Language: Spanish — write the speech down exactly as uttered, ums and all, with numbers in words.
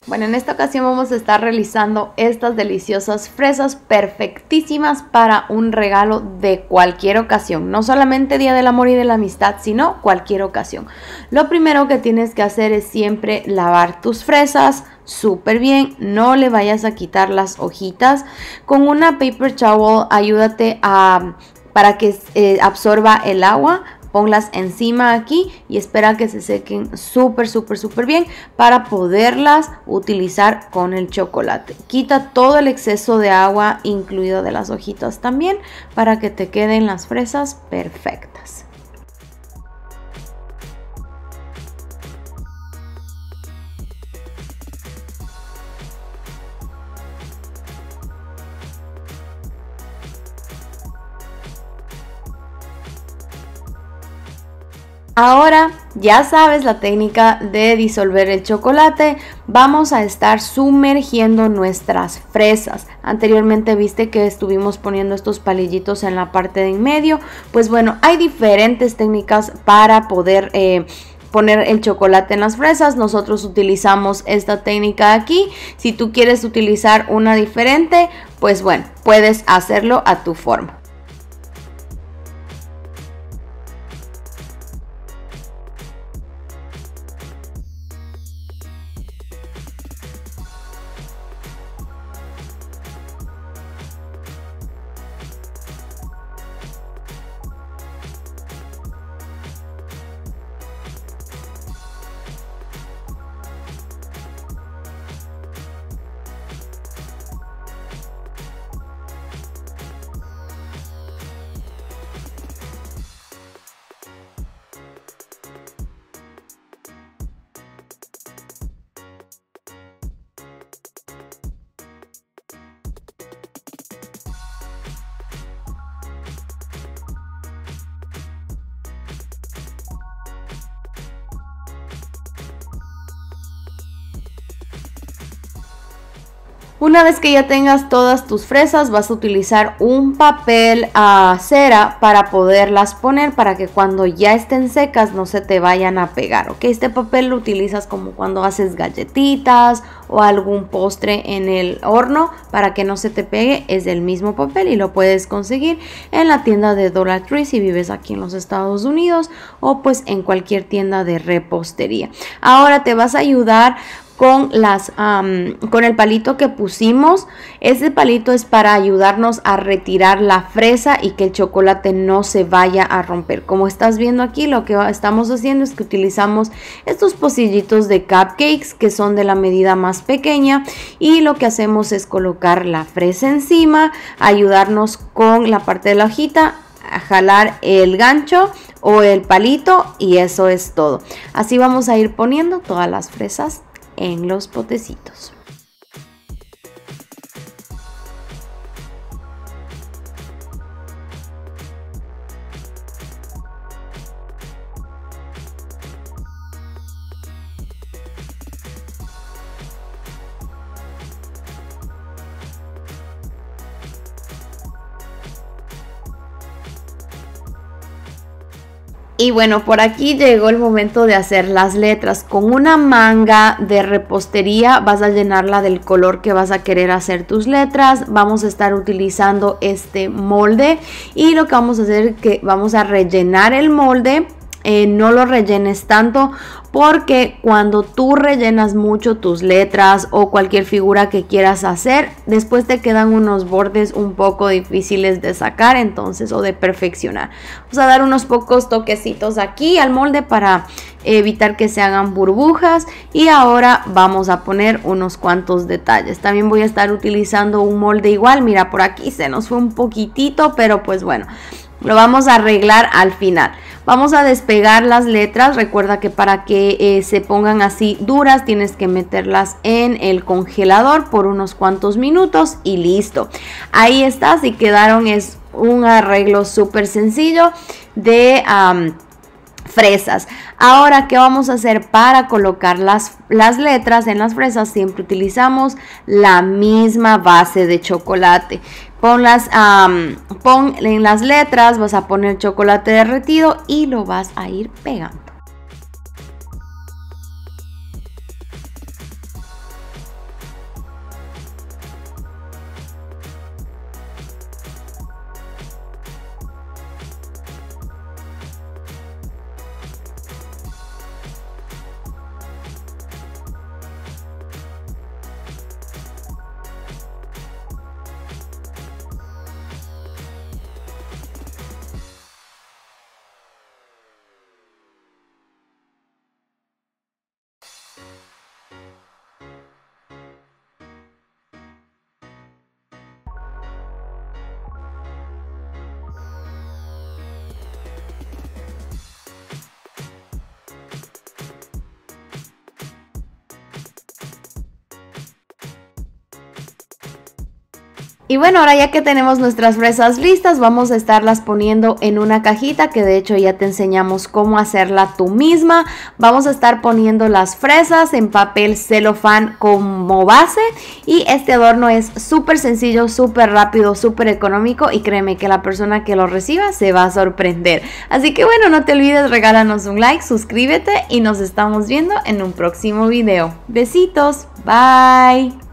Bueno, en esta ocasión vamos a estar realizando estas deliciosas fresas perfectísimas para un regalo de cualquier ocasión. No solamente Día del Amor y de la Amistad, sino cualquier ocasión. Lo primero que tienes que hacer es siempre lavar tus fresas súper bien. No le vayas a quitar las hojitas. Con una paper towel ayúdate a, para que eh, absorba el agua. Ponlas encima aquí y espera que se sequen súper, súper, súper bien para poderlas utilizar con el chocolate. Quita todo el exceso de agua, incluido de las hojitas también, para que te queden las fresas perfectas. Ahora ya sabes la técnica de disolver el chocolate. Vamos a estar sumergiendo nuestras fresas. Anteriormente viste que estuvimos poniendo estos palillitos en la parte de en medio. Pues bueno, hay diferentes técnicas para poder eh, poner el chocolate en las fresas. Nosotros utilizamos esta técnica aquí. Si tú quieres utilizar una diferente, pues bueno, puedes hacerlo a tu forma. Una vez que ya tengas todas tus fresas, vas a utilizar un papel a uh, cera para poderlas poner, para que cuando ya estén secas no se te vayan a pegar, ¿ok? Este papel lo utilizas como cuando haces galletitas o algún postre en el horno para que no se te pegue. Es el mismo papel y lo puedes conseguir en la tienda de Dollar Tree si vives aquí en los Estados Unidos, o pues en cualquier tienda de repostería. Ahora te vas a ayudar con las um, con el palito que pusimos. Este palito es para ayudarnos a retirar la fresa y que el chocolate no se vaya a romper. Como estás viendo aquí, lo que estamos haciendo es que utilizamos estos pocillitos de cupcakes que son de la medida más pequeña, y lo que hacemos es colocar la fresa encima, ayudarnos con la parte de la hojita a jalar el gancho o el palito, y eso es todo. Así vamos a ir poniendo todas las fresas en los potecitos. Y bueno, por aquí llegó el momento de hacer las letras. Con una manga de repostería vas a llenarla del color que vas a querer hacer tus letras. Vamos a estar utilizando este molde, y lo que vamos a hacer es que vamos a rellenar el molde. Eh, no lo rellenes tanto, porque cuando tú rellenas mucho tus letras o cualquier figura que quieras hacer, después te quedan unos bordes un poco difíciles de sacar, entonces, o de perfeccionar. Vamos a dar unos pocos toquecitos aquí al molde para evitar que se hagan burbujas, y ahora vamos a poner unos cuantos detalles. También voy a estar utilizando un molde igual. Mira, por aquí se nos fue un poquitito, pero pues bueno, lo vamos a arreglar al final. Vamos a despegar las letras. Recuerda que para que eh, se pongan así duras tienes que meterlas en el congelador por unos cuantos minutos y listo. Ahí está, si quedaron. Es un arreglo súper sencillo de um, fresas. Ahora, ¿qué vamos a hacer para colocar las, las letras en las fresas? Siempre utilizamos la misma base de chocolate. Pon, las, um, pon en las letras, vas a poner chocolate derretido y lo vas a ir pegando. Y bueno, ahora ya que tenemos nuestras fresas listas, vamos a estarlas poniendo en una cajita que de hecho ya te enseñamos cómo hacerla tú misma. Vamos a estar poniendo las fresas en papel celofán como base y este adorno es súper sencillo, súper rápido, súper económico y créeme que la persona que lo reciba se va a sorprender. Así que bueno, no te olvides, regálanos un like, suscríbete y nos estamos viendo en un próximo video. Besitos, bye.